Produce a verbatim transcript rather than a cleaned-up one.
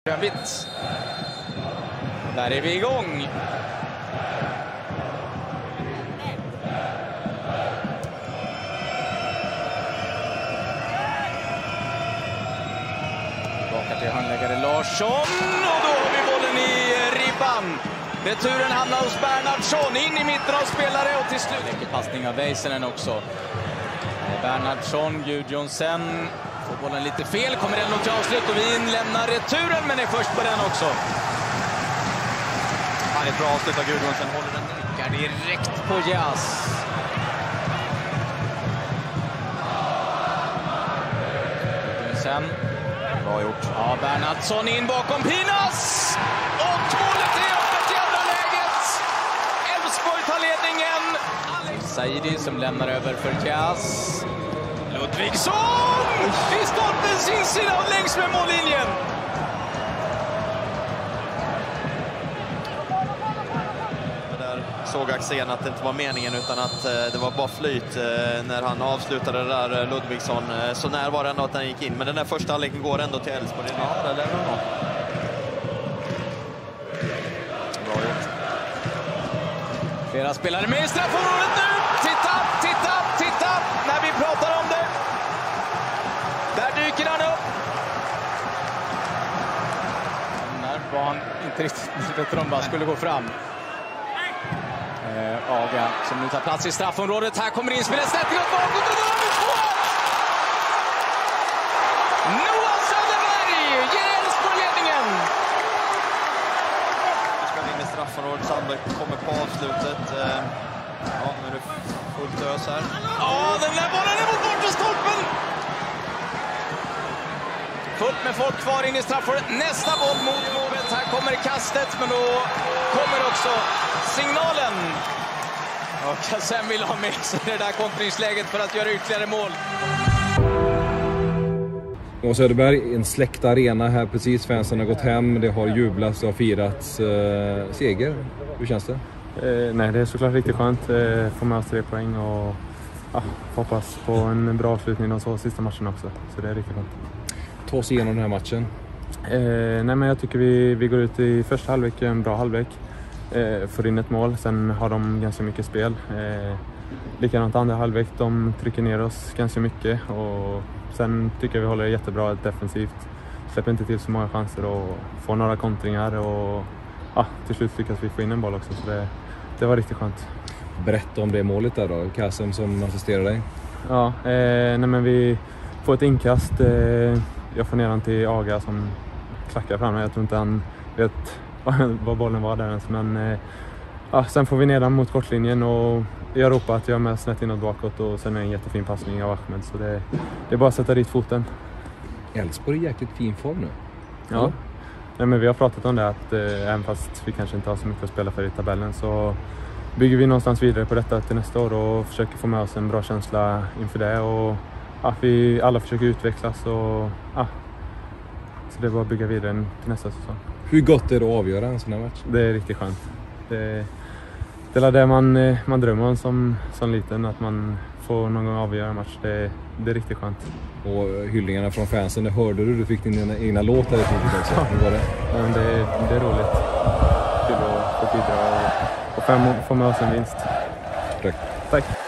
Vitt. Där är vi igång. Tillbaka till handläggare Larsson och då har vi bollen i ribban. Returen hamnar hos Bernhardsson in i mitten av spelare och till slut. Läcker passning av Väisänen också. Bernhardsson, Gudjonsen får bollen lite fel, kommer den nog till avslut och vi lämnar returen men är först på den också. Han är ett bra avslut av Gudjonsen, håller den nickar direkt på Jas. Gudjonsen. Bra gjort. Ja, Bernhardsson in bakom Pinas. Och målet är öppet i andra läget. Elfsborg tar ledningen. Alex Saidi som lämnar över för Jas. Ludvigsson! I stolpens insida och längs med mållinjen. Där såg Axén att det inte var meningen utan att eh, det var bara flyt eh, när han avslutade det där eh, Ludvigsson. Eh, så när var det ändå att han gick in. Men den där första halvleken går ändå till Elfsborg. Ja, det lär det vara. Bra gjort. Flera spelare med i straffområdet nu. Titta, titta, titta när vi pratar om det. Där dyker han upp. När var han inte riktigt vet om vad skulle gå fram. Eh, Aga som nu tar plats i straffområdet. Här kommer inspelet snett till bakåt och då har vi två! Noah Söderberg ger Elfsborg ledningen. Nu ska vi in i straffområdet. Sandberg kommer på avslutet. Eh, ja, nu är det fullt ös här. Ja, den där bollen är mot bortre stolpen. Fullt med folk kvar in i straffområdet. Nästa boll mot målet. Här kommer kastet, men då kommer också signalen. Och sen vill ha med sig det där kontringsläget för att göra ytterligare mål. Och Söderberg, en släckt arena här precis. Fansen har gått hem, det har jublats och firats. Eh, seger, hur känns det? Eh, nej, det är såklart riktigt skönt. Eh, få med oss tre poäng och ja, hoppas på en bra avslutning och så sista matchen också. Så det är riktigt skönt. Ta oss igenom den här matchen. Eh, nej, men jag tycker vi, vi går ut i första halvlek, en bra halvlek. Eh, får in ett mål, sen har de ganska mycket spel. Eh, likadant andra halvlek, de trycker ner oss ganska mycket. Och sen tycker jag vi håller jättebra defensivt. Släpper inte till så många chanser och får några kontringar. Och ja, till slut lyckas vi få in en boll också, så det, det var riktigt skönt. Berätta om det målet där då, Kassem som assisterar dig. Ja, eh, nej, men vi får ett inkast. Eh, jag får ner den till Aga som klackar fram. Jag tror inte han vet vad bollen var där ens. Men eh, ja, sen får vi ner den mot kortlinjen och jag ropar att jag är med snett inåt bakåt och sen är en jättefin passning av Ahmed. Så det, det är bara att sätta dit foten. Elfsborg är jäkligt fin form nu. Ja, ja. Nej, men vi har pratat om det att eh, även fast vi kanske inte har så mycket att spela för i tabellen så bygger vi någonstans vidare på detta till nästa år och försöker få med oss en bra känsla inför det. Och ja, vi alla försöker utvecklas och ja, så det är bara att bygga vidare till nästa säsong. Hur gott är det att avgöra en sån här match? Det är riktigt skönt. Det, det är det man, man drömmer om som, som liten, att man får någon gång avgöra en match. Det, det är riktigt skönt. Och hyllningarna från fansen, det hörde du, du fick din egna låt där i slutet också. Hur var det? Ja, det, det är roligt. Kul att få bidra och, och få med oss en vinst. Tack. Tack.